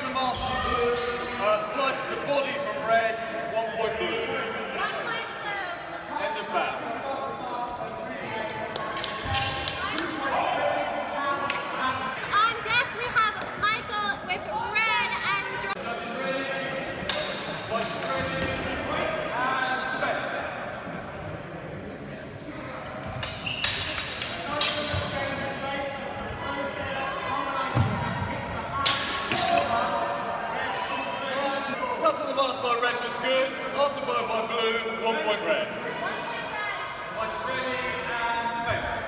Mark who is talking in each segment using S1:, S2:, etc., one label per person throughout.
S1: the mask from blue, slice to the body from red, 1 point blue.
S2: 1 point blue.
S1: End of bound.
S2: On deck we have Michael with red and
S1: Cut to the mask by red was good. After blow by blue, 1 point red.
S2: 1 point red.
S1: Like ready and fence.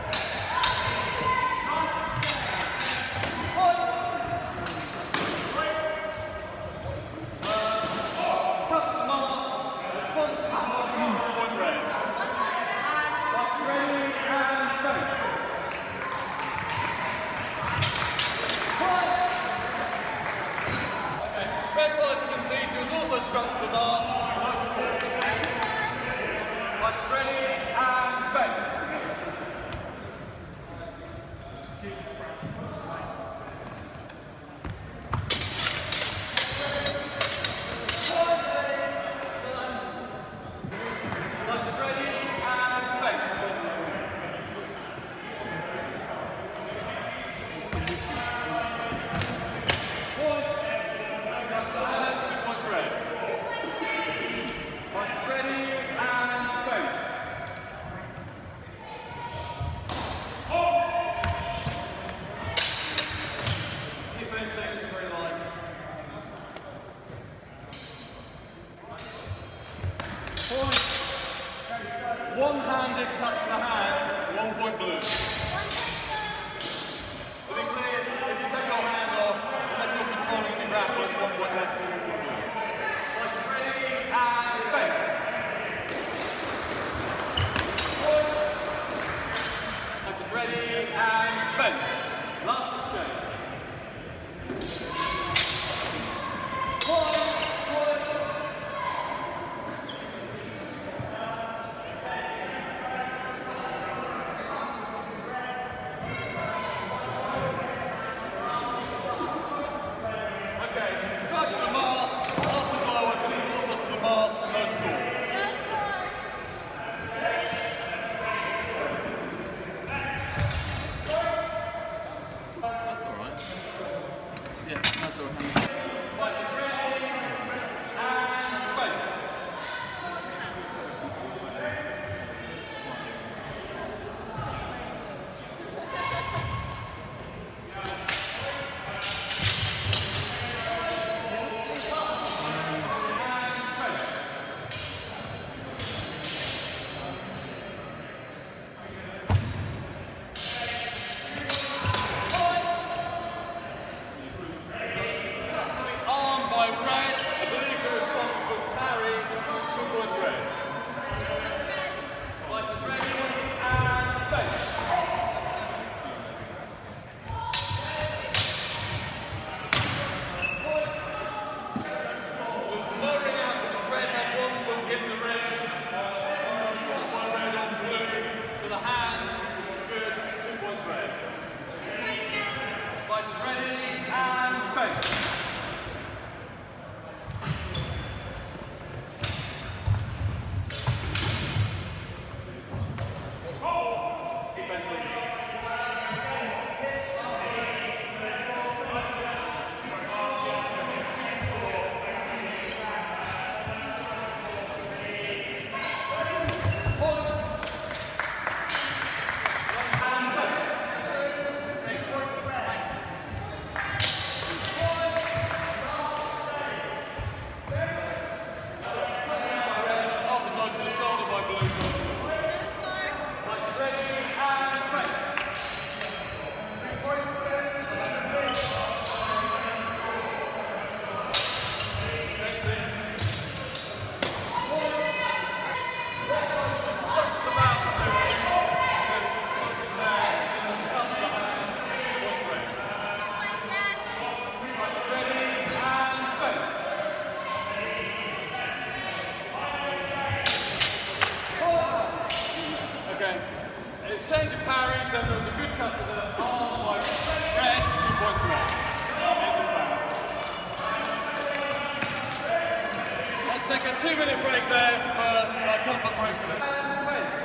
S1: Cut to the mask. Response to the mask, 1 point red. Like ready and fence. Red colour to concede, he was also struck to the mask. Like ready and fence. Like ready and fence. One-handed cut to the hand, 1 point blue. To be clear, if you take your hand off, unless you're controlling the grapple, it's 1 point less than 1 point blue. Ready and fence. Ready and fence. Last exchange. take a 2-minute break there for a comfort break for them. And fence.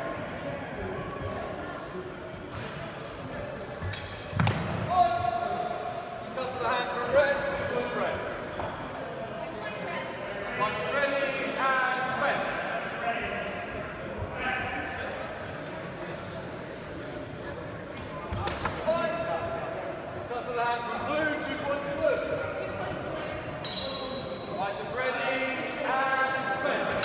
S1: Just for the hand for red, push red. Fight is ready, and fence. Cut to the hand from blue, 2 points blue. Fight is ready, and fence.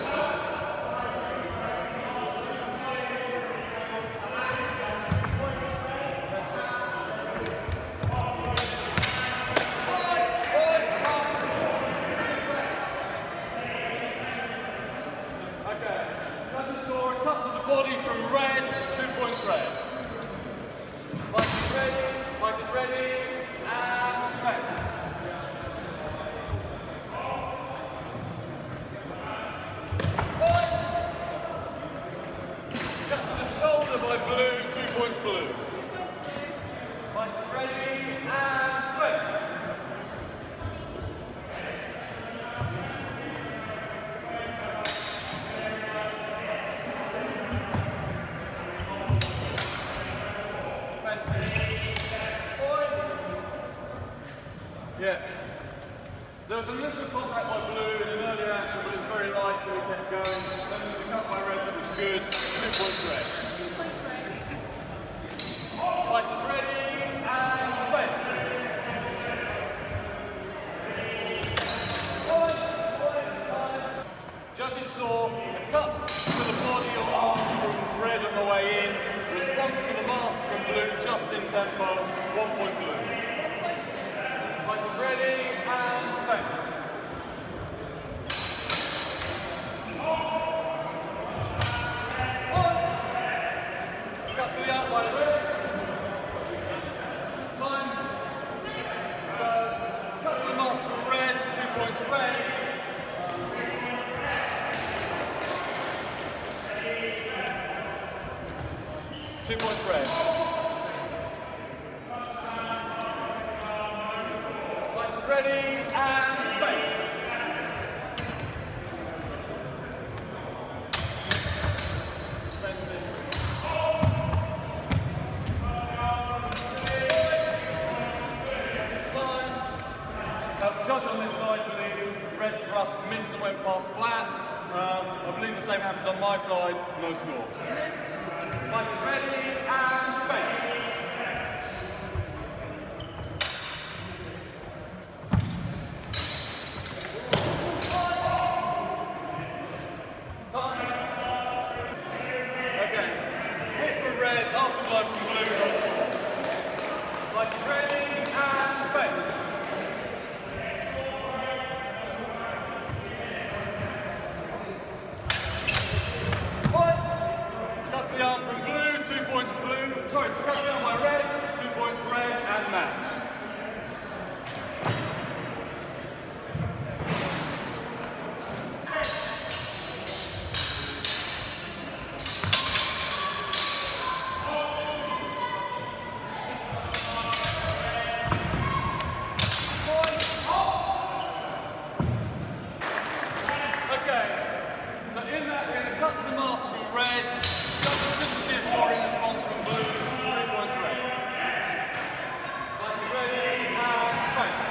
S1: Okay, cut the sword, cut to the body from red, 2 points red. Fight is ready, and fence. Cut to the shoulder by blue, 2 points blue. Fight is ready, and fence. Yeah. There was an initial contact by blue in an earlier action, but it was very light, so we kept going. Then there was a cut by red that was good. 2 points red. Fight is ready, and fence. Judges saw a cut to the body or arm from red on the way in. Response to the mask from blue, just in tempo. 1 point blue. Fight is ready, and fence. Cut to the out by red. Time. So, cut to the mask from red, 2 points red. Two points red. Fight is ready, and fence. Fencing. Judge on this side believes red's thrust missed and went past flat. I believe the same happened on my side, no scores. Fight is ready, and fence. Time. Okay. Hit for red, after blow from blue, no score. Fight is ready, and fence. Cut the arm from blue, 2 points blue. Sorry, cut the arm by red, 2 points red, and match. Okay, so in that we're going to cut to the mask from red. Didn't see a scoring response from blue. 3 points red. Fight is ready, and fence.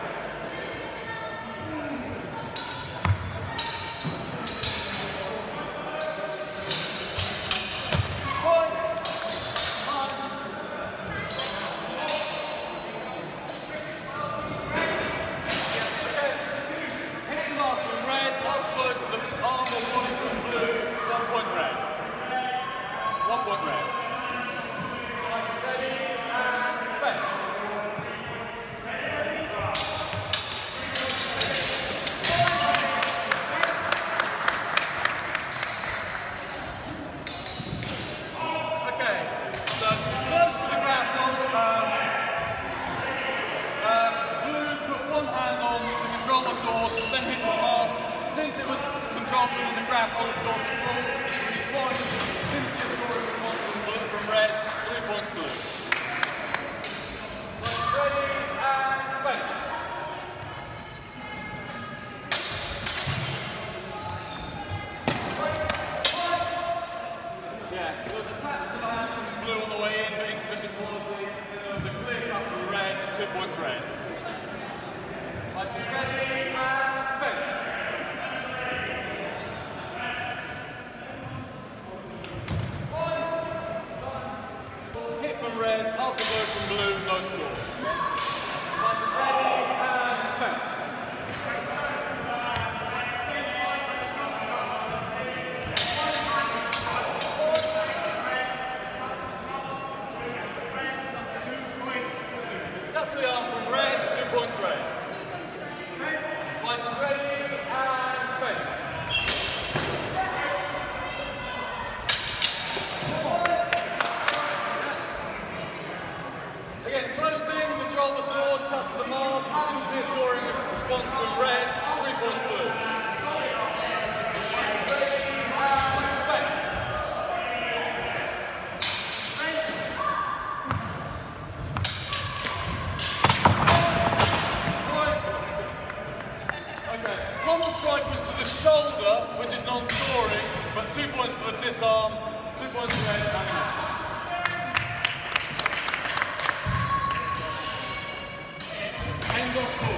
S1: Hit the mask from red, upload to the arm or body from blue, 1 point red. 1 point red. Fight is ready, and fence. Okay, so close to the grapple, blue put one hand on to control the sword, then hit the mask. Since it was controlled within the grapple, it scores the full 3 points. Since it scored a response from blue from red, 3 points blue. Ready, and fence. Fighters ready and fence. Hit from red, after blow from blue, no score. Fighters ready and fence. Cut the arm from red, 2 points red. Fighters ready and fence. Again, close in, control the sword, cut to the mask, clear scoring response from red, 3 points blue. Ready and fence. Okay, pommel strike was to the shoulder, which is non-scoring, but 2 points for the disarm, 2 points for red and match. End of score.